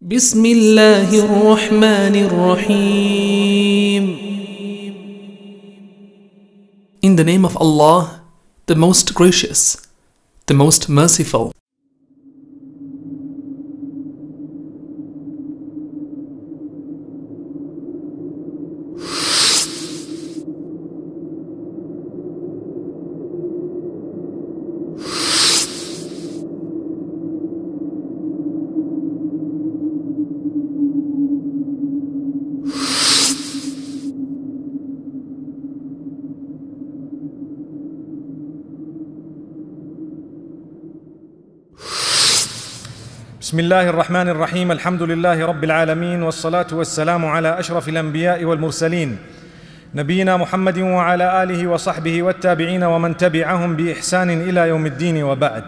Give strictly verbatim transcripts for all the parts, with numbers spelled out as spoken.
بسم الله الرحمن الرحيم. In the name of Allah, the most gracious, the most merciful. بسم الله الرحمن الرحيم. الحمد لله رب العالمين، والصلاة والسلام على أشرف الأنبياء والمرسلين نبينا محمد وعلى آله وصحبه والتابعين ومن تبعهم بإحسان إلى يوم الدين وبعد.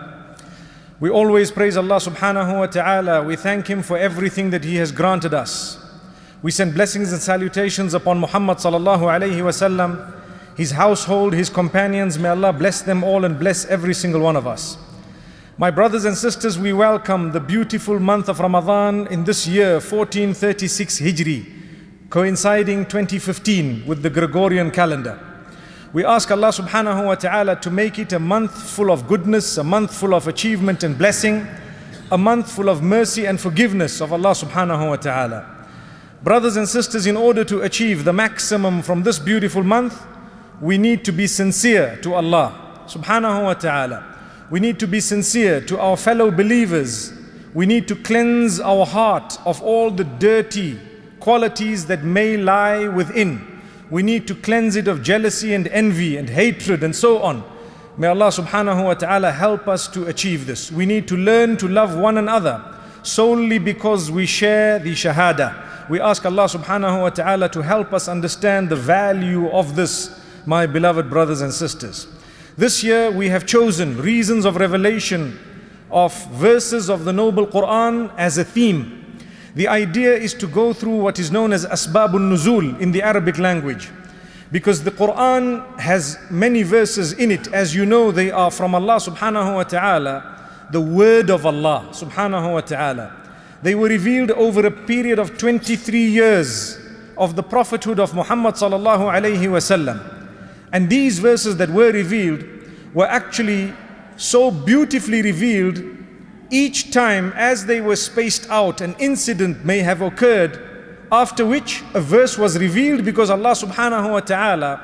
We always praise Allah subhanahu wa ta'ala. We thank Him for everything that He has granted us. We send blessings and salutations upon Muhammad sallallahu alayhi wa sallam, his household, his companions. May Allah bless them all and bless every single one of us. My brothers and sisters, we welcome the beautiful month of Ramadan in this year, fourteen thirty-six Hijri, coinciding twenty fifteen with the Gregorian calendar. We ask Allah subhanahu wa ta'ala to make it a month full of goodness, a month full of achievement and blessing, a month full of mercy and forgiveness of Allah subhanahu wa ta'ala. Brothers and sisters, in order to achieve the maximum from this beautiful month, we need to be sincere to Allah subhanahu wa ta'ala. We need to be sincere to our fellow believers. We need to cleanse our heart of all the dirty qualities that may lie within. We need to cleanse it of jealousy and envy and hatred and so on. May Allah subhanahu wa ta'ala help us to achieve this. We need to learn to love one another solely because we share the shahada. We ask Allah subhanahu wa ta'ala to help us understand the value of this, my beloved brothers and sisters. This year we have chosen reasons of revelation of verses of the noble Quran as a theme. The idea is to go through what is known as Asbabun Nuzul in the Arabic language. Because the Quran has many verses in it. As you know, they are from Allah subhanahu wa ta'ala, the word of Allah subhanahu wa ta'ala. They were revealed over a period of twenty-three years of the prophethood of Muhammad sallallahu alayhi wa sallam. And these verses that were revealed were actually so beautifully revealed. Each time as they were spaced out, an incident may have occurred, after which a verse was revealed, because Allah subhanahu wa ta'ala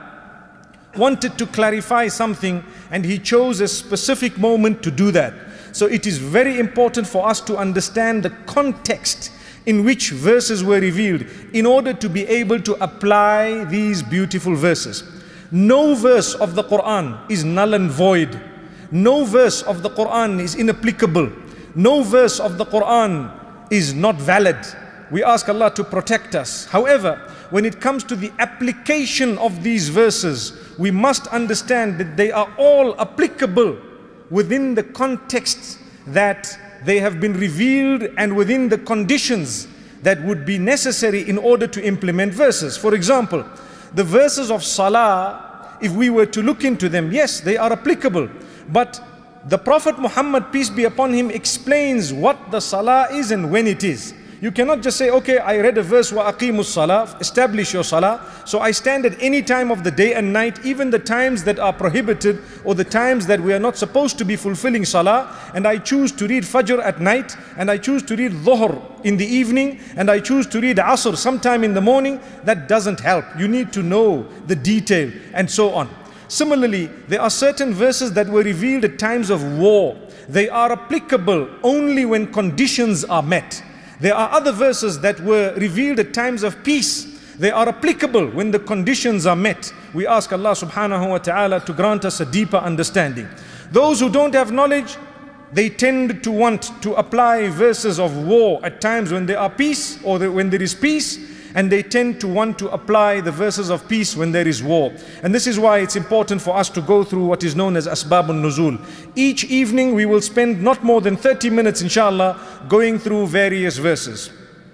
wanted to clarify something and He chose a specific moment to do that. So it is very important for us to understand the context in which verses were revealed in order to be able to apply these beautiful verses. No verse of the Quran is null and void. No verse of the Quran is inapplicable. No verse of the Quran is not valid. We ask Allah to protect us. However, when it comes to the application of these verses, we must understand that they are all applicable within the context that they have been revealed and within the conditions that would be necessary in order to implement verses. For example, the verses of Salah, if we were to look into them, yes, they are applicable. But the Prophet Muhammad, peace be upon him, explains what the Salah is and when it is. You cannot just say, okay, I read a verse, wa aqimus salah, establish your salah. So I stand at any time of the day and night, even the times that are prohibited or the times that we are not supposed to be fulfilling salah, and I choose to read Fajr at night, and I choose to read Dhuhr in the evening, and I choose to read Asr sometime in the morning. That doesn't help. You need to know the detail and so on. Similarly, there are certain verses that were revealed at times of war. They are applicable only when conditions are met. There are other verses that were revealed at times of peace. They are applicable when the conditions are met. We ask Allah subhanahu wa ta'ala to grant us a deeper understanding. Those who don't have knowledge, they tend to want to apply verses of war at times when there are peace or when there is peace, and they tend to want to apply the verses of peace when there is war. And this is why it's important for us to go through what is known as Asbabun Nuzul. Each evening we will spend not more than thirty minutes, inshallah, going through various verses.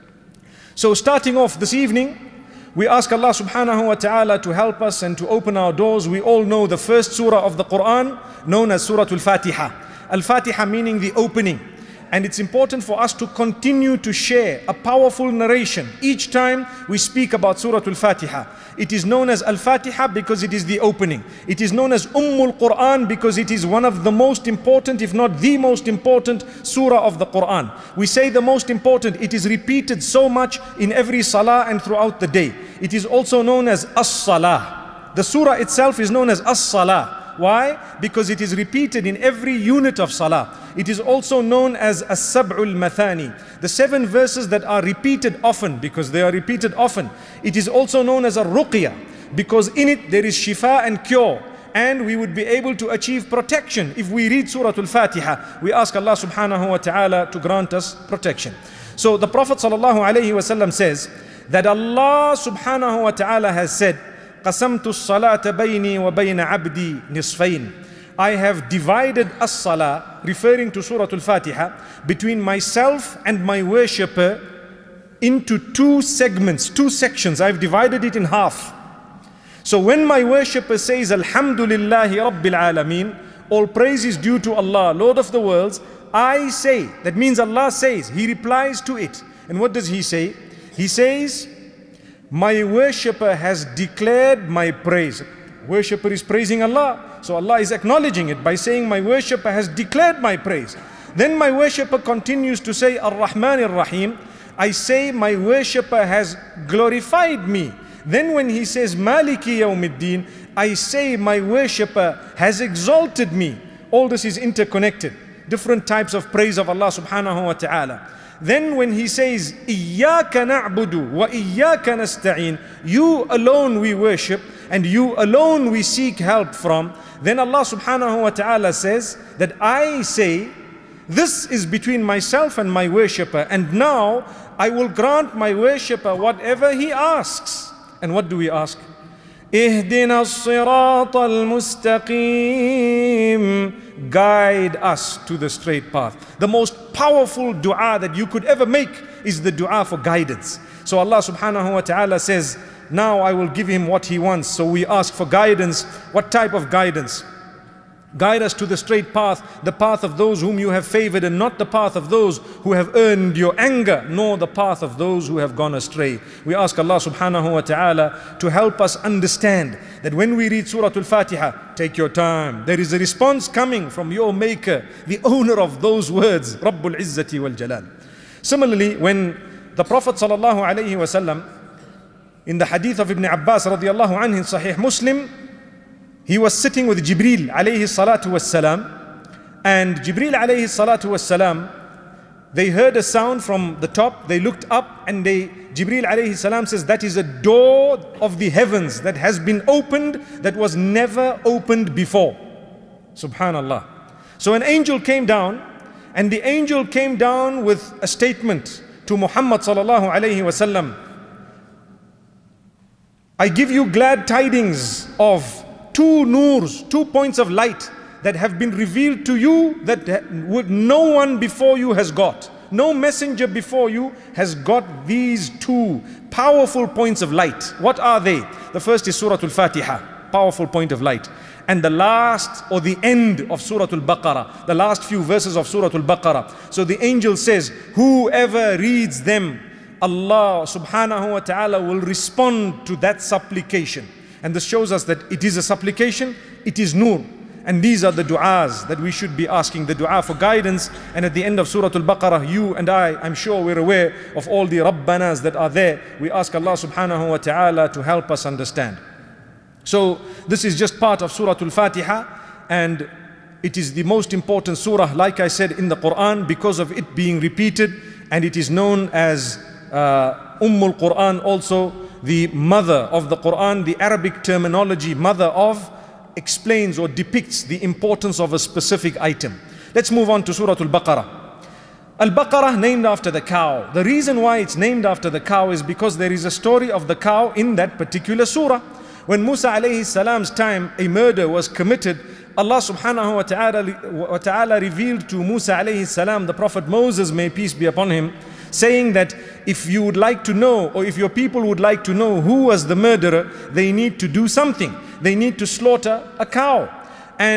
So starting off this evening, we ask Allah subhanahu wa ta'ala to help us and to open our doors. We all know the first surah of the Quran, known as Surah Al-Fatiha. Al-Fatiha meaning the opening. And it's important for us to continue to share a powerful narration each time we speak about Surah Al-Fatiha. It is known as Al-Fatiha because it is the opening. It is known as Ummul Quran because it is one of the most important, if not the most important surah of the Quran. We say the most important, it is repeated so much in every salah and throughout the day. It is also known as As-Salah. The surah itself is known as As-Salah. Why? Because it is repeated in every unit of salah. It is also known as As-Sab'ul Mathani, the seven verses that are repeated often, because they are repeated often. It is also known as a Ruqya, because in it there is shifa and cure, and we would be able to achieve protection if we read Surah Al-Fatiha. We ask Allah subhanahu wa ta'ala to grant us protection. So the Prophet sallallahu alayhi wa sallam says that Allah subhanahu wa ta'ala has said, قَسَمْتُ الصَّلَاةَ بَيْنِي وَبَيْنَ عَبْدِي نِصْفَيْنِ. I have divided as-salah, referring to Surah Al-Fatiha, between myself and my worshipper into two segments, two sections. I've divided it in half. So when my worshipper says, Alhamdulillahi Rabbil Alameen, all praise is due to Allah, Lord of the worlds, I say, that means Allah says, He replies to it. And what does He say? He says, my worshipper has declared my praise. Worshipper is praising Allah. So Allah is acknowledging it by saying, my worshipper has declared my praise. Then my worshipper continues to say, Ar-Rahman Ar-Rahim. I say, my worshipper has glorified me. Then when he says, Maliki Yawmiddin, I say, my worshipper has exalted me. All this is interconnected. Different types of praise of Allah subhanahu wa ta'ala. Then when he says, Iyyaka na'budu wa iyyaka nasta'in, you alone we worship and you alone we seek help from, then Allah subhanahu wa ta'ala says that I say, this is between myself and my worshipper, and now I will grant my worshipper whatever he asks. And what do we ask? Ihdina as-sirata al-mustaqim. Guide us to the straight path. The most powerful dua that you could ever make is the dua for guidance. So Allah subhanahu wa ta'ala says, now I will give him what he wants. So we ask for guidance. What type of guidance? Guide us to the straight path, the path of those whom you have favored, and not the path of those who have earned your anger, nor the path of those who have gone astray. We ask Allah subhanahu wa ta'ala to help us understand that when we read Surah Al-Fatiha, take your time. There is a response coming from your maker, the owner of those words, Rabbul Izzati wal Jalal. Similarly, when the Prophet sallallahu alayhi wa sallam, in the hadith of Ibn Abbas radiallahu anhu in Sahih Muslim, he was sitting with Jibreel alayhi salatu wassalam, and Jibreel alayhi salatu wassalam, they heard a sound from the top, they looked up, and they, Jibreel alayhi salam says, that is a door of the heavens that has been opened that was never opened before. Subhanallah. So an angel came down, and the angel came down with a statement to Muhammad sallallahu alayhi wasallam. I give you glad tidings of two noors, two points of light that have been revealed to you that no one before you has got. No messenger before you has got these two powerful points of light. What are they? The first is Surah Al-Fatiha, powerful point of light. And the last or the end of Surah Al-Baqarah, the last few verses of Surah Al-Baqarah. So the angel says, whoever reads them, Allah subhanahu wa ta'ala will respond to that supplication. And this shows us that it is a supplication, it is nur. And these are the du'as that we should be asking, the du'a for guidance. And at the end of Surah Al-Baqarah, you and I, I'm sure we're aware of all the Rabbanas that are there. We ask Allah subhanahu wa ta'ala to help us understand. So this is just part of Surah Al-Fatiha, and it is the most important surah, like I said, in the Quran, because of it being repeated, and it is known as uh, Ummul Quran, also the mother of the Quran. The Arabic terminology, mother of, explains or depicts the importance of a specific item. Let's move on to Surah Al-Baqarah. Al-Baqarah, named after the cow. The reason why it's named after the cow is because there is a story of the cow in that particular surah. When Musa alayhi salam's time a murder was committed, Allah subhanahu wa ta'ala, wa ta'ala revealed to Musa alayhi salam, the Prophet Moses, may peace be upon him, saying that if you would like to know, or if your people would like to know who was the murderer, they need to do something. They need to slaughter a cow. And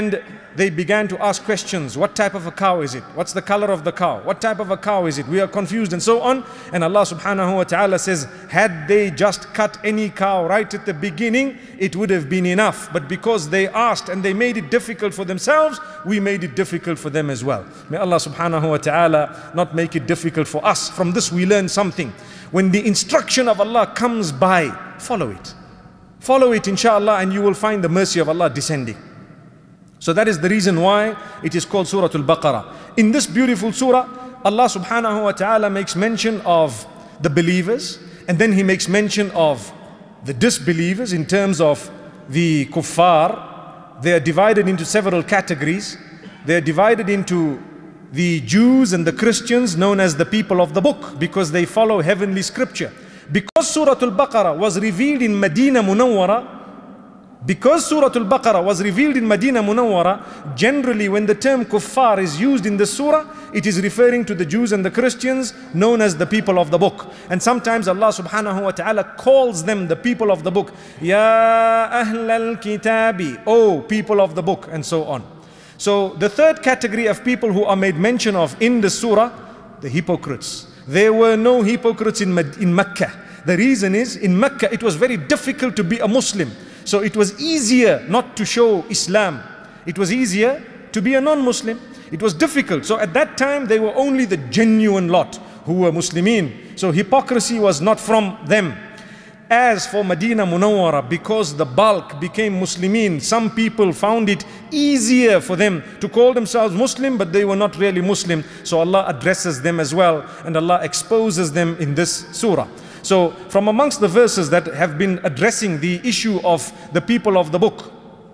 they began to ask questions. What type of a cow is it? What's the color of the cow? What type of a cow is it? We are confused and so on. And Allah subhanahu wa ta'ala says, had they just cut any cow right at the beginning, it would have been enough. But because they asked and they made it difficult for themselves, we made it difficult for them as well. May Allah subhanahu wa ta'ala not make it difficult for us. From this we learn something. When the instruction of Allah comes by, follow it. Follow it inshallah, and you will find the mercy of Allah descending. So that is the reason why it is called Surah Al-Baqarah. In this beautiful surah, Allah subhanahu wa ta'ala makes mention of the believers, and then He makes mention of the disbelievers in terms of the kuffar. They are divided into several categories. They are divided into the Jews and the Christians, known as the people of the book, because they follow heavenly scripture. Because Surah Al-Baqarah was revealed in Medina Munawwara, Because Surah Al-Baqarah was revealed in Medina Munawwara, generally when the term kuffar is used in the surah, it is referring to the Jews and the Christians known as the people of the book. And sometimes Allah subhanahu wa ta'ala calls them the people of the book. Ya Ahl al-Kitabi, oh people of the book, and so on. So the third category of people who are made mention of in the surah, the hypocrites. There were no hypocrites in, in Mecca. The reason is, in Mecca it was very difficult to be a Muslim. So it was easier not to show Islam. It was easier to be a non-Muslim. It was difficult. So at that time they were only the genuine lot who were Muslimin. So hypocrisy was not from them. As for Medina Munawwara, because the bulk became Muslimin, some people found it easier for them to call themselves Muslim, but they were not really Muslim. So Allah addresses them as well, and Allah exposes them in this surah. So from amongst the verses that have been addressing the issue of the people of the book,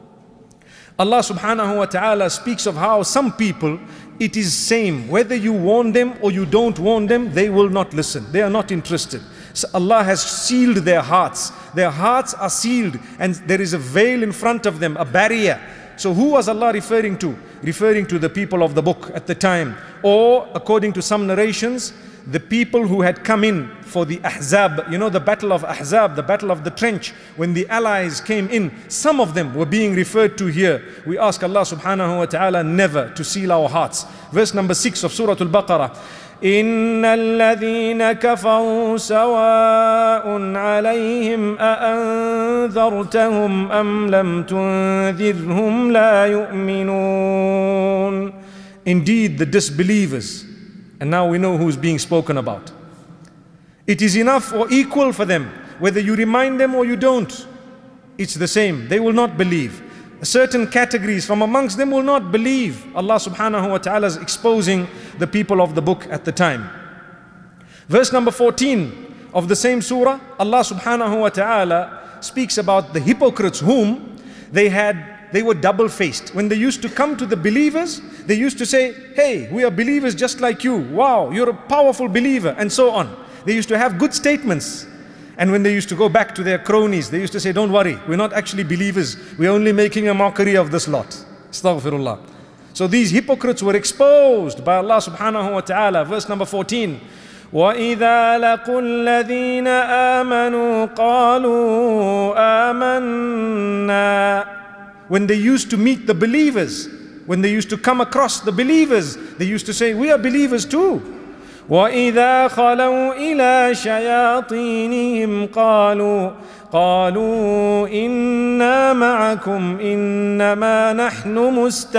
Allah subhanahu wa ta'ala speaks of how some people, it is same, whether you warn them or you don't warn them, they will not listen. They are not interested. So Allah has sealed their hearts. Their hearts are sealed, and there is a veil in front of them, a barrier. So who was Allah referring to? Referring to the people of the book at the time. Or according to some narrations, the people who had come in for the Ahzab, you know, the battle of Ahzab, the battle of the trench, when the allies came in, some of them were being referred to here. We ask Allah subhanahu wa ta'ala never to seal our hearts. Verse number six of Surah Al-Baqarah. إِنَّ الَّذِينَ كَفَرُوا سَوَاءٌ عَلَيْهِمْ أَأَنذَرْتَهُمْ أَمْ لَمْ تُنذِرْهُمْ لَا يُؤْمِنُونَ. Indeed, the disbelievers, and now we know who is being spoken about. It is enough or equal for them, whether you remind them or you don't. It's the same. They will not believe. Certain categories from amongst them will not believe. Allah subhanahu wa ta'ala is exposing the people of the book at the time. Verse number fourteen of the same surah, Allah subhanahu wa ta'ala speaks about the hypocrites whom they had They were double-faced. When they used to come to the believers, they used to say, hey, we are believers just like you. Wow, you're a powerful believer, and so on. They used to have good statements. And when they used to go back to their cronies, they used to say, don't worry, we're not actually believers. We're only making a mockery of this lot. Astaghfirullah. So these hypocrites were exposed by Allah subhanahu wa ta'ala. Verse number fourteen. وَإِذَا لَقُوا الَّذِينَ آمَنُوا قَالُوا آمَنَّا. When they used to meet the believers, when they used to come across the believers, they used to say, we are believers too. وَإِذَا خَلَوْا إِلَى شَيَاطِينِهِمْ قَالُوا قَالُوا إِنَّا مَعَكُمْ إِنَّمَا نَحْنُ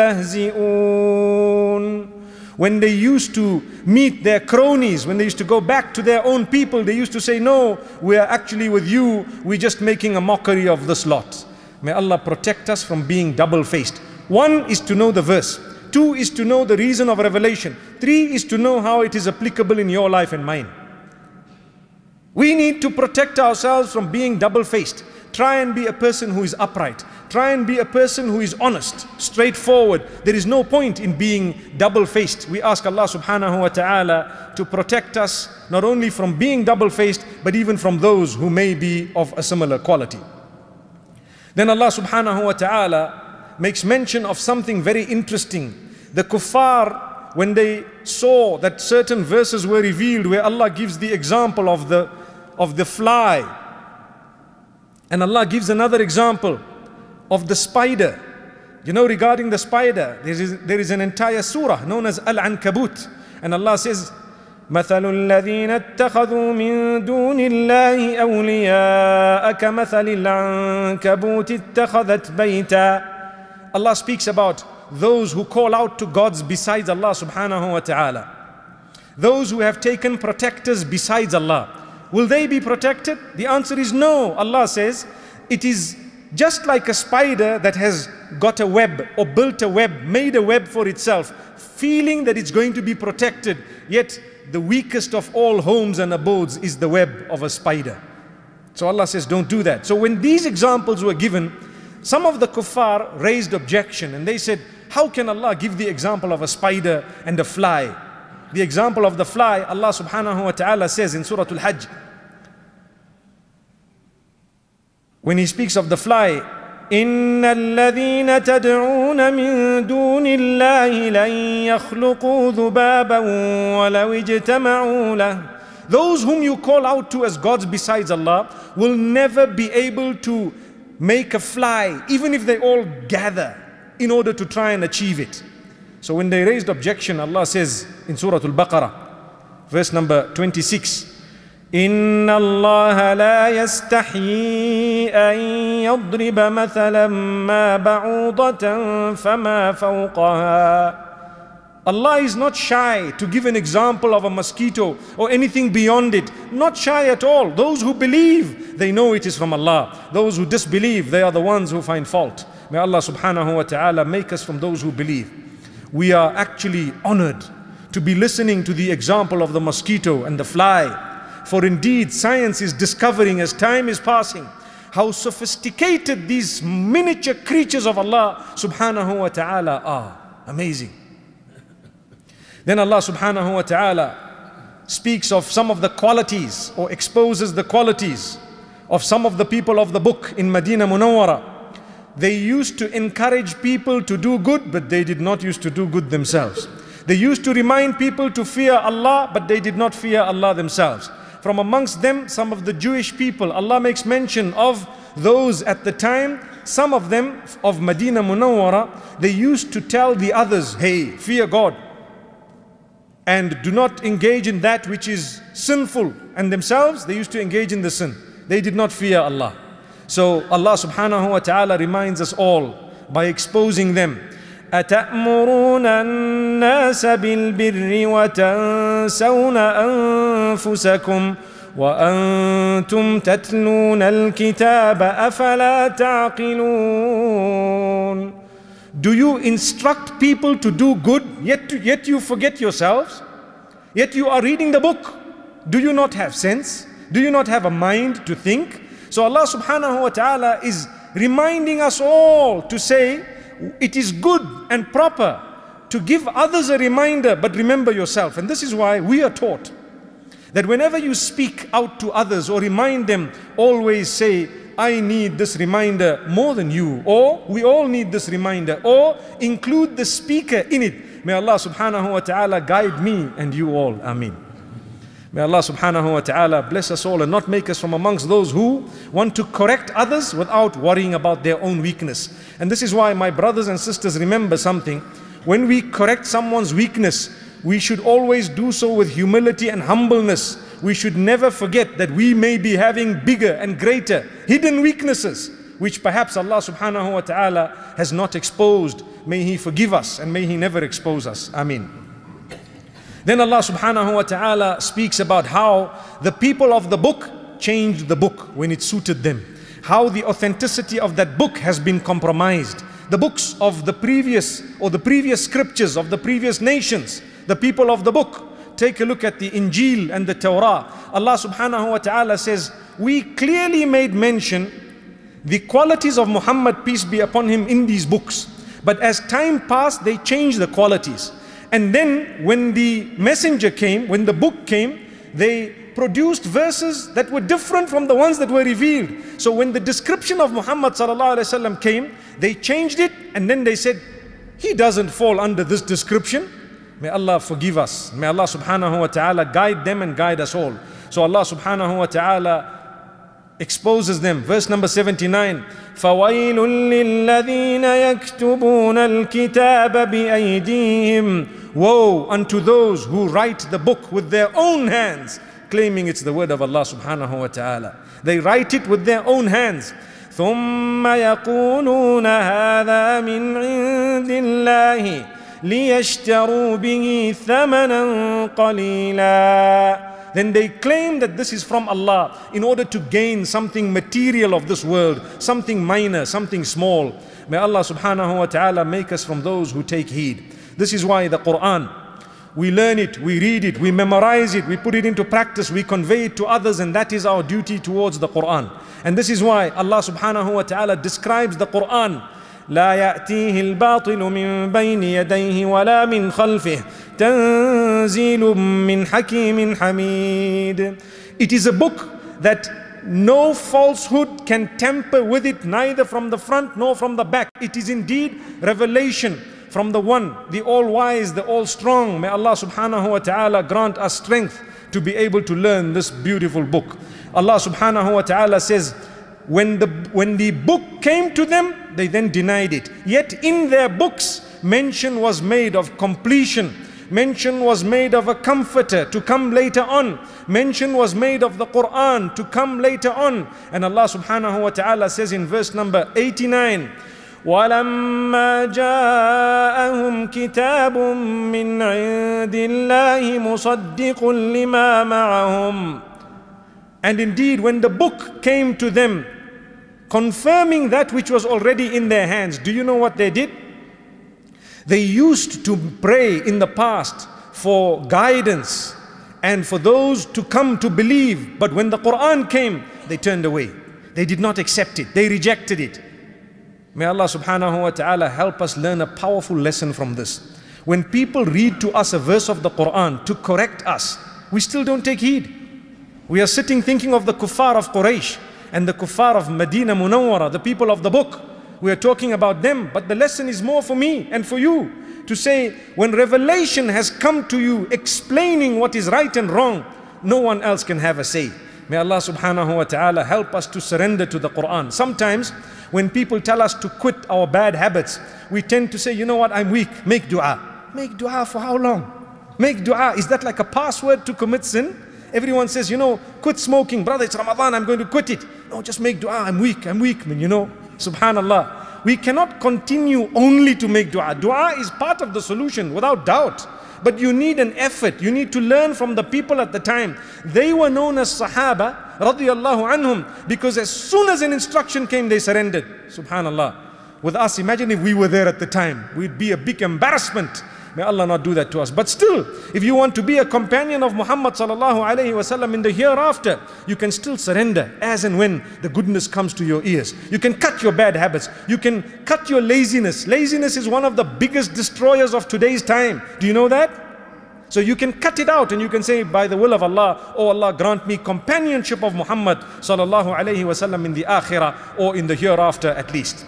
مُسْتَهْزِئُونَ. When they used to meet their cronies, when they used to go back to their own people, they used to say, no, we are actually with you, we're just making a mockery of this lot. May Allah protect us from being double-faced. One is to know the verse. Two is to know the reason of revelation. Three is to know how it is applicable in your life and mine. We need to protect ourselves from being double-faced. Try and be a person who is upright. Try and be a person who is honest, straightforward. There is no point in being double-faced. We ask Allah subhanahu wa ta'ala to protect us not only from being double-faced, but even from those who may be of a similar quality. Then Allah subhanahu wa ta'ala makes mention of something very interesting. The kuffar, when they saw that certain verses were revealed where Allah gives the example of the, of the fly, and Allah gives another example of the spider, You know, regarding the spider, there is, there is an entire surah known as Al-Ankabut. And Allah says, مثل الذين اتخذوا من دون الله أولياء كمثل العنكبوت اتخذت بيتا. Allah speaks about those who call out to gods besides Allah subhanahu wa ta'ala. Those who have taken protectors besides Allah. Will they be protected? The answer is no. Allah says, it is just like a spider that has got a web or built a web, made a web for itself, feeling that it's going to be protected, yet the weakest of all homes and abodes is the web of a spider. So Allah says, don't do that. So when these examples were given, some of the kuffar raised objection and they said, how can Allah give the example of a spider and a fly? The example of the fly, Allah subhanahu wa ta'ala says in Surah Al-Hajj, when He speaks of the fly, إِنَّ الَّذِينَ تَدْعُونَ مِن دُونِ اللَّهِ لَن يَخْلُقُوا ذُبَابًا وَلَوْ اجْتَمَعُوا لَهُ. Those whom you call out to as gods besides Allah will never be able to make a fly, even if they all gather in order to try and achieve it. So when they raised objection, Allah says in Surah Al-Baqarah, verse number twenty-six, إِنَّ اللَّهَ لَا يَسْتَحْيِي أَن يَضْرِبَ مَثَلًا مَا بَعُوضَةً فَمَا فَوْقَهَا. Allah is not shy to give an example of a mosquito or anything beyond it. Not shy at all. Those who believe, they know it is from Allah. Those who disbelieve, they are the ones who find fault. May Allah subhanahu wa ta'ala make us from those who believe. We are actually honored to be listening to the example of the mosquito and the fly. For indeed, science is discovering as time is passing how sophisticated these miniature creatures of Allah subhanahu wa ta'ala are. Amazing. Then Allah subhanahu wa ta'ala speaks of some of the qualities or exposes the qualities of some of the people of the book in Medina Munawwara. They used to encourage people to do good, but they did not used to do good themselves. They used to remind people to fear Allah, but they did not fear Allah themselves. From amongst them, some of the Jewish people, Allah makes mention of those at the time, some of them of Medina Munawwara, they used to tell the others, hey, fear God and do not engage in that which is sinful. And themselves, they used to engage in the sin. They did not fear Allah. So Allah subhanahu wa ta'ala reminds us all by exposing them. أَتَأْمُرُونَ النَّاسَ بِالْبِرِّ وَتَنْسَوْنَ أَنفُسَكُمْ وَأَنْتُمْ تَتْلُونَ الْكِتَابَ أَفَلَا تَعْقِلُونَ. Do you instruct people to do good, yet, to, yet you forget yourselves? Yet you are reading the book. Do you not have sense? Do you not have a mind to think? So Allah subhanahu wa ta'ala is reminding us all to say, it is good and proper to give others a reminder, but remember yourself. And this is why we are taught that whenever you speak out to others or remind them, always say, I need this reminder more than you, or we all need this reminder, or include the speaker in it. May Allah subhanahu wa ta'ala guide me and you all. Ameen. May Allah subhanahu wa ta'ala bless us all and not make us from amongst those who want to correct others without worrying about their own weakness. And this is why, my brothers and sisters, remember something. When we correct someone's weakness, we should always do so with humility and humbleness. We should never forget that we may be having bigger and greater hidden weaknesses, which perhaps Allah subhanahu wa ta'ala has not exposed. May He forgive us and may He never expose us. Ameen. Then Allah subhanahu wa ta'ala speaks about how the people of the book changed the book when it suited them. How the authenticity of that book has been compromised. The books of the previous or the previous scriptures of the previous nations, the people of the book. Take a look at the Injil and the Torah. Allah subhanahu wa ta'ala says, we clearly made mention the qualities of Muhammad, peace be upon him, in these books. But as time passed, they changed the qualities. And then when the messenger came, when the book came, they produced verses that were different from the ones that were revealed. So when the description of Muhammad sallallahu alaihi wasallam came, they changed it and then they said, he doesn't fall under this description. May Allah forgive us. May Allah subhanahu wa ta'ala guide them and guide us all. So Allah subhanahu wa ta'ala exposes them. Verse number seventy-nine. فَوَيْلٌ لِلَّذِينَ يَكْتُبُونَ الْكِتَابَ بِأَيْدِيهِمْ. Woe unto those who write the book with their own hands, claiming it's the word of Allah subhanahu wa ta'ala. They write it with their own hands. ثُمَّ يَقُولُونَ هَذَا مِنْ عِنْدِ اللَّهِ لِيَشْتَرُوا بِهِ ثَمَنًا قَلِيلًا. Then they claim that this is from Allah in order to gain something material of this world, something minor, something small. May Allah subhanahu wa ta'ala make us from those who take heed. This is why the Quran, we learn it, we read it, we memorize it, we put it into practice, we convey it to others, and that is our duty towards the Quran. And this is why Allah subhanahu wa ta'ala describes the Quran. لا يأتيه الباطل من بين يديه ولا من خلفه تنزيل من حكيم حميد. It is a book that no falsehood can tamper with it, neither from the front nor from the back. It is indeed revelation from the One, the All-Wise, the All-Strong. May Allah subhanahu wa ta'ala grant us strength to be able to learn this beautiful book. Allah subhanahu wa ta'ala says, When the, when the book came to them, they then denied it. Yet in their books, mention was made of completion. Mention was made of a comforter to come later on. Mention was made of the Quran to come later on. And Allah subhanahu wa ta'ala says in verse number eighty-nine, وَلَمَّا جَاءَهُمْ كِتَابٌ مِّنْ عِنْدِ اللَّهِ مُصَدِّقٌ لِمَا مَعَهُمْ. And indeed, when the book came to them, confirming that which was already in their hands, do you know what they did? They used to pray in the past for guidance and for those to come to believe. But when the Quran came, they turned away. They did not accept it. They rejected it. May Allah subhanahu wa ta'ala help us learn a powerful lesson from this. When people read to us a verse of the Quran to correct us, we still don't take heed. We are sitting thinking of the kuffar of Quraysh and the kuffar of Medina Munawwara, the people of the book. We are talking about them, but the lesson is more for me and for you to say, when revelation has come to you explaining what is right and wrong, no one else can have a say. May Allah subhanahu wa ta'ala help us to surrender to the Quran. Sometimes when people tell us to quit our bad habits, we tend to say, you know what, I'm weak, make dua. Make dua for how long? Make dua, is that like a password to commit sin? Everyone says, you know, quit smoking. Brother, it's Ramadan, I'm going to quit it. No, just make dua. I'm weak, I'm weak, man, you know. Subhanallah. We cannot continue only to make dua. Dua is part of the solution, without doubt. But you need an effort. You need to learn from the people at the time. They were known as Sahaba, radiyallahu anhum, because as soon as an instruction came, they surrendered. Subhanallah. With us, imagine if we were there at the time. We'd be a big embarrassment. May Allah not do that to us. But still, if you want to be a companion of Muhammad sallallahu alayhi wa sallam in the hereafter, you can still surrender as and when the goodness comes to your ears. You can cut your bad habits. You can cut your laziness. Laziness is one of the biggest destroyers of today's time. Do you know that? So you can cut it out and you can say, by the will of Allah, oh Allah, grant me companionship of Muhammad sallallahu alayhi wa sallam in the akhirah or in the hereafter at least.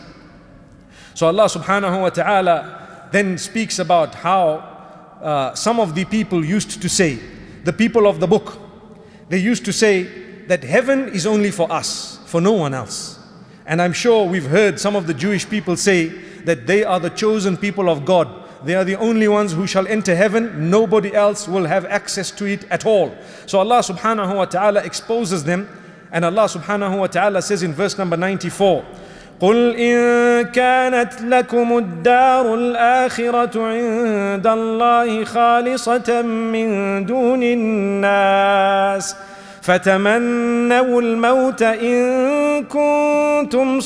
So Allah subhanahu wa ta'ala then speaks about how uh, some of the people used to say, the people of the book, they used to say that heaven is only for us, for no one else. And I'm sure we've heard some of the Jewish people say that they are the chosen people of God. They are the only ones who shall enter heaven. Nobody else will have access to it at all. So Allah subhanahu wa ta'ala exposes them. And Allah subhanahu wa ta'ala says in verse number ninety-four, قُلْ إِن كَانَتْ لَكُمُ الدَّارُ الْآخِرَةُ عِندَ اللَّهِ خَالِصَةً مِّن دُونِ النَّاسِ فَتَمَنَّوُا الْمَوْتَ إِن كُنتُمْ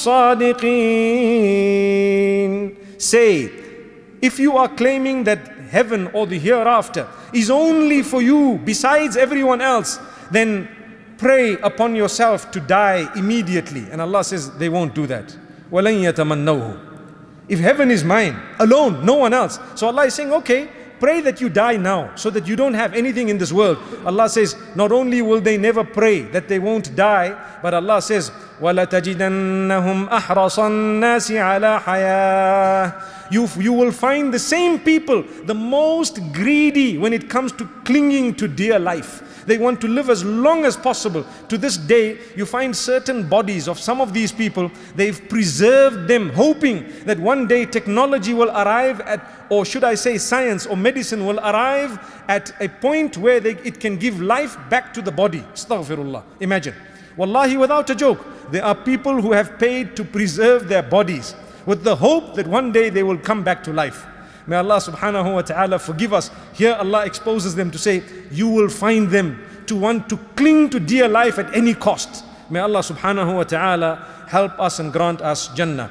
صَادِقِينَ. Say, if you are claiming that heaven or the hereafter is only for you besides everyone else, then pray upon yourself to die immediately. And Allah says they won't do that. وَلَن يَتَمَنَّوْهُ. If heaven is mine, alone, no one else. So Allah is saying, okay, pray that you die now so that you don't have anything in this world. Allah says, not only will they never pray that they won't die, but Allah says, وَلَتَجِدَنَّهُمْ أَحْرَصَ النَّاسِ عَلَى حَيَاةٍ. you, you will find the same people, the most greedy when it comes to clinging to dear life. They want to live as long as possible. To this day, you find certain bodies of some of these people, they've preserved them, hoping that one day technology will arrive at, or should I say science or medicine will arrive at a point where they, it can give life back to the body. Astaghfirullah. Imagine. Wallahi, without a joke, there are people who have paid to preserve their bodies with the hope that one day they will come back to life. May Allah subhanahu wa ta'ala forgive us. Here Allah exposes them to say, you will find them to want to cling to dear life at any cost. May Allah subhanahu wa ta'ala help us and grant us Jannah.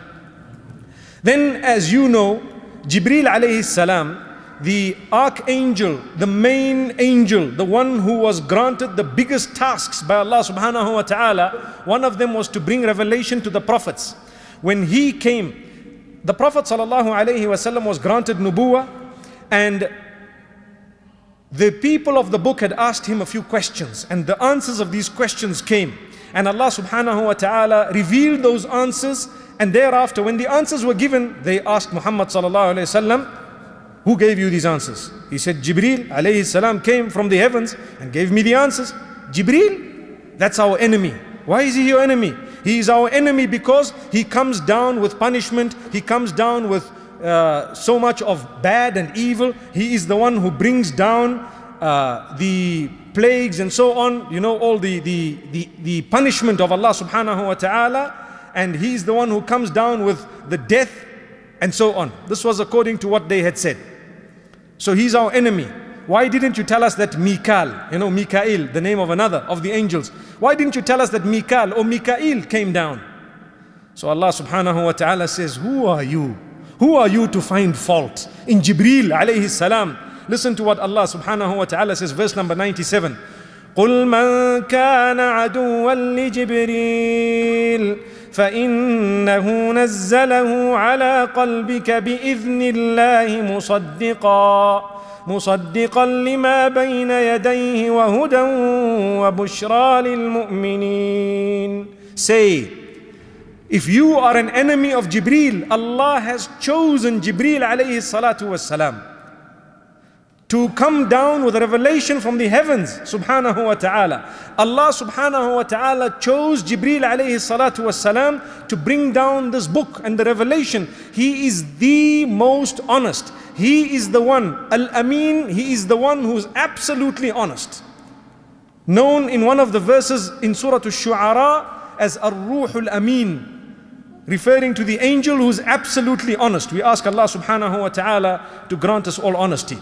Then, as you know, Jibreel alayhi salam, the archangel, the main angel, the one who was granted the biggest tasks by Allah subhanahu wa ta'ala, one of them was to bring revelation to the prophets. When he came, the Prophet sallallahu alaihi wasallam was granted nubuwah, and the people of the book had asked him a few questions, and the answers of these questions came, and Allah subhanahu wa ta'ala revealed those answers. And thereafter, when the answers were given, they asked Muhammad sallallahu alaihi wasallam, who gave you these answers? He said, Jibreel alayhi salam came from the heavens and gave me the answers. Jibreel, that's our enemy. Why is he your enemy? He is our enemy because he comes down with punishment. He comes down with uh, so much of bad and evil. He is the one who brings down uh, the plagues and so on. You know, all the, the, the, the punishment of Allah subhanahu wa ta'ala. And he is the one who comes down with the death and so on. This was according to what they had said. So he's our enemy. Why didn't you tell us that Mikael, you know, Mikael, the name of another of the angels, why didn't you tell us that Mikael or Mikael came down? So Allah subhanahu wa ta'ala says, who are you? Who are you to find fault in Jibreel alayhi salam? Listen to what Allah subhanahu wa ta'ala says, verse number ninety-seven. قُلْ مَنْ كَانَ عَدُوًّا لِجِبْرِيلٍ فَإِنَّهُ نَزَّلَهُ عَلَى قَلْبِكَ بِإِذْنِ اللَّهِ مُصَدِّقًا مصدقا لما بين يديه وهدى وبشرى للمؤمنين. Say, if you are an enemy of Jibreel, Allah has chosen Jibreel alayhi salatu wassalam to come down with a revelation from the heavens subhanahu wa ta'ala. Allah subhanahu wa ta'ala chose Jibreel alayhi salatu wassalam to bring down this book and the revelation. He is the most honest. He is the one, Al-Amin, he is the one who is absolutely honest. Known in one of the verses in Surah Al-Shu'ara as Ar-Ruhul Amin, referring to the angel who is absolutely honest. We ask Allah subhanahu wa ta'ala to grant us all honesty.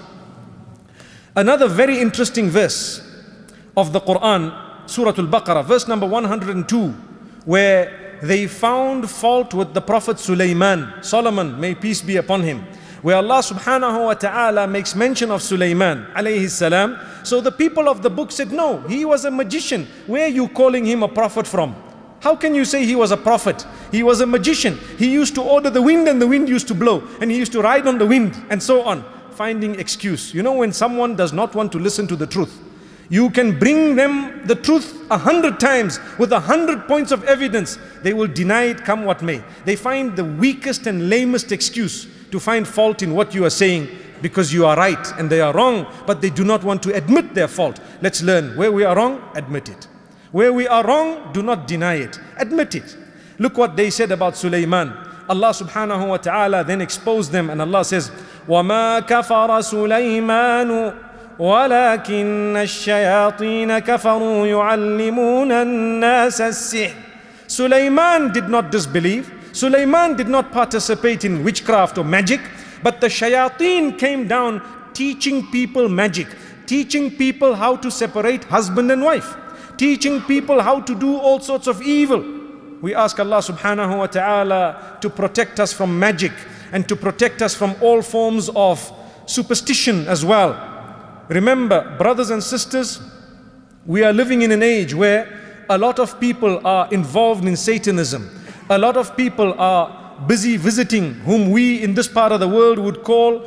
Another very interesting verse of the Quran, Surah Al-Baqarah, verse number one hundred two, where they found fault with the Prophet Sulaiman, Solomon, may peace be upon him, where Allah subhanahu wa ta'ala makes mention of Sulaiman alayhi salam. So the people of the book said, no, he was a magician. Where are you calling him a prophet from? How can you say he was a prophet? He was a magician. He used to order the wind and the wind used to blow, and he used to ride on the wind and so on. Finding excuse. You know, when someone does not want to listen to the truth, you can bring them the truth a hundred times with a hundred points of evidence. They will deny it come what may. They find the weakest and lamest excuse to find fault in what you are saying, because you are right and they are wrong, but they do not want to admit their fault. Let's learn. Where we are wrong, admit it. Where we are wrong, do not deny it. Admit it. Look what they said about Sulaiman. Allah subhanahu wa ta'ala then exposed them, and Allah says, وَمَا كَفَرَ سُلَيْمَانُ وَلَكِنَّ الشَّيَاطِينَ كَفَرُوا يُعَلِّمُونَ النَّاسَ السِّحْرَ. Sulaiman did not disbelieve. Sulaiman did not participate in witchcraft or magic, but the shayateen came down teaching people magic, teaching people how to separate husband and wife, teaching people how to do all sorts of evil. We ask Allah subhanahu wa ta'ala to protect us from magic and to protect us from all forms of superstition as well. Remember, brothers and sisters, we are living in an age where a lot of people are involved in Satanism. A lot of people are busy visiting whom we in this part of the world would call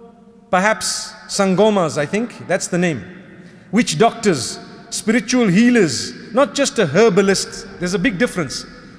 perhaps Sangomas, I think that's the name. Witch doctors, spiritual healers, not just a herbalist. There's a big difference.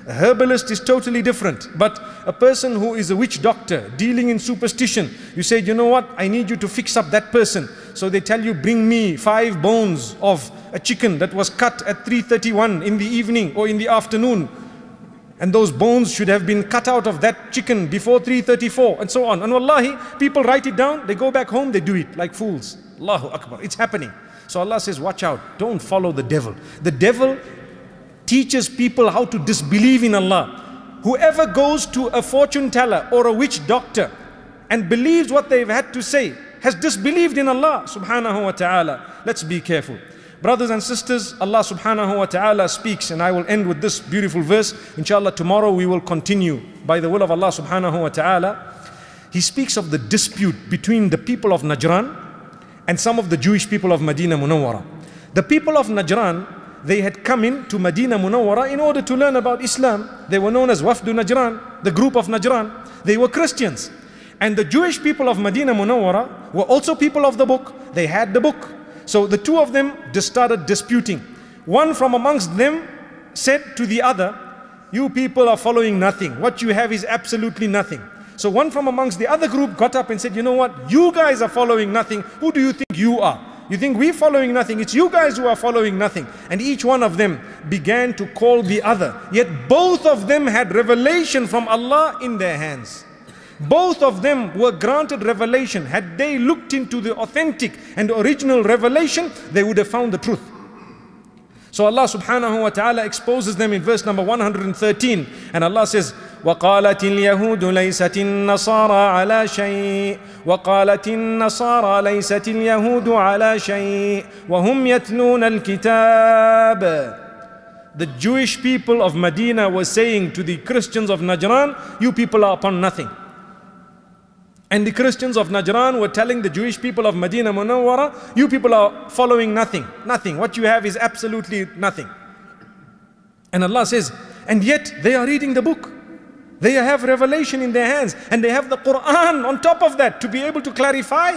A herbalist is totally different. But a person who is a witch doctor, dealing in superstition, you say, you know what, I need you to fix up that person. So they tell you, bring me five bones of a chicken that was cut at three thirty-one in the evening or in the afternoon. And those bones should have been cut out of that chicken before three thirty-four, and so on. And wallahi, people write it down, they go back home, they do it like fools. Allahu Akbar, it's happening. So Allah says, watch out, don't follow the devil. The devil teaches people how to disbelieve in Allah. Whoever goes to a fortune teller or a witch doctor and believes what they've had to say has disbelieved in Allah subhanahu wa ta'ala. Let's be careful. Brothers and sisters, Allah subhanahu wa ta'ala speaks, and I will end with this beautiful verse. Inshallah, tomorrow we will continue by the will of Allah subhanahu wa ta'ala. He speaks of the dispute between the people of Najran and some of the Jewish people of Medina Munawwara. The people of Najran, they had come in to Medina Munawwara in order to learn about Islam. They were known as Wafdu Najran, the group of Najran. They were Christians. And the Jewish people of Medina Munawwara were also people of the book. They had the book. So the two of them just started disputing. One from amongst them said to the other, you people are following nothing. What you have is absolutely nothing. So one from amongst the other group got up and said, you know what? You guys are following nothing. Who do you think you are? You think we're following nothing? It's you guys who are following nothing. And each one of them began to call the other. Yet both of them had revelation from Allah in their hands. Both of them were granted revelation. Had they looked into the authentic and original revelation, they would have found the truth. So Allah subhanahu wa ta'ala exposes them in verse number one hundred thirteen. And Allah says, وَقَالَتِ الْيَهُودُ لَيْسَتِ النَّصَارَى عَلَى شَيْءٍ وَقَالَتِ النَّصَارَى لَيْسَتِ الْيَهُودُ عَلَى شَيْءٍ وَهُمْ يَتْلُونَ الْكِتَابَ. The Jewish people of Medina were saying to the Christians of Najran, you people are upon nothing. And the Christians of Najran were telling the Jewish people of Medina Munawwara, you people are following nothing, nothing. What you have is absolutely nothing. And Allah says, and yet they are reading the book. They have revelation in their hands, and they have the Quran on top of that to be able to clarify.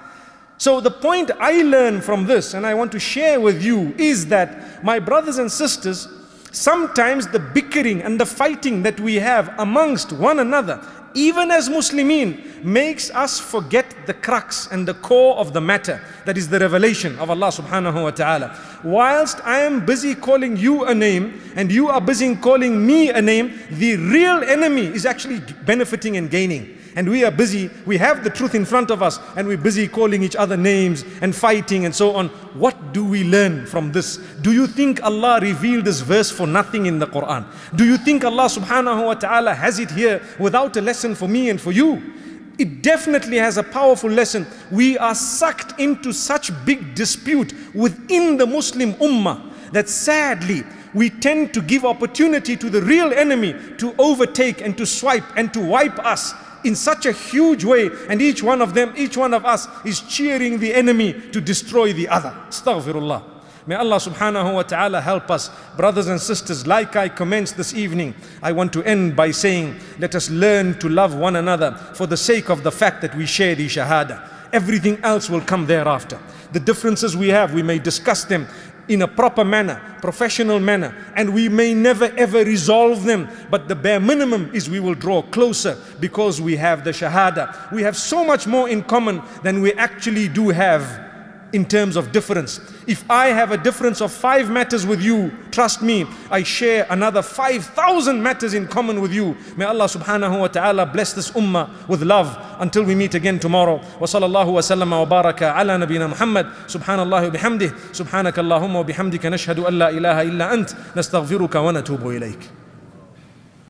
So the point I learn from this, and I want to share with you, is that, my brothers and sisters, sometimes the bickering and the fighting that we have amongst one another, even as Muslimin, makes us forget the crux and the core of the matter, that is the revelation of Allah subhanahu wa ta'ala. Whilst I am busy calling you a name and you are busy calling me a name, the real enemy is actually benefiting and gaining. And we are busy, we have the truth in front of us, and we're busy calling each other names and fighting and so on. What do we learn from this? Do you think Allah revealed this verse for nothing in the Quran? Do you think Allah subhanahu wa ta'ala has it here without a lesson for me and for you? It definitely has a powerful lesson. We are sucked into such big dispute within the Muslim ummah that sadly we tend to give opportunity to the real enemy to overtake and to swipe and to wipe us in such a huge way, and each one of them, each one of us is cheering the enemy to destroy the other. Astaghfirullah. May Allah subhanahu wa ta'ala help us. Brothers and sisters, like I commenced this evening, I want to end by saying, let us learn to love one another for the sake of the fact that we share the shahada. Everything else will come thereafter. The differences we have, we may discuss them in a proper manner, professional manner, and we may never ever resolve them, but the bare minimum is we will draw closer because we have the shahada. We have so much more in common than we actually do have in terms of difference. If I have a difference of five matters with you, trust me, I share another five thousand matters in common with you. May Allah subhanahu wa ta'ala bless this ummah with love until we meet again tomorrow. Wa sallallahu wa sallama wa baraka ala nabina Muhammad. Subhanallah wa bihamdih. Subhanaka Allahumma wa bihamdika nashhadu an la ilaha illa ant. Nastaghfiruka wa natubu ilayk.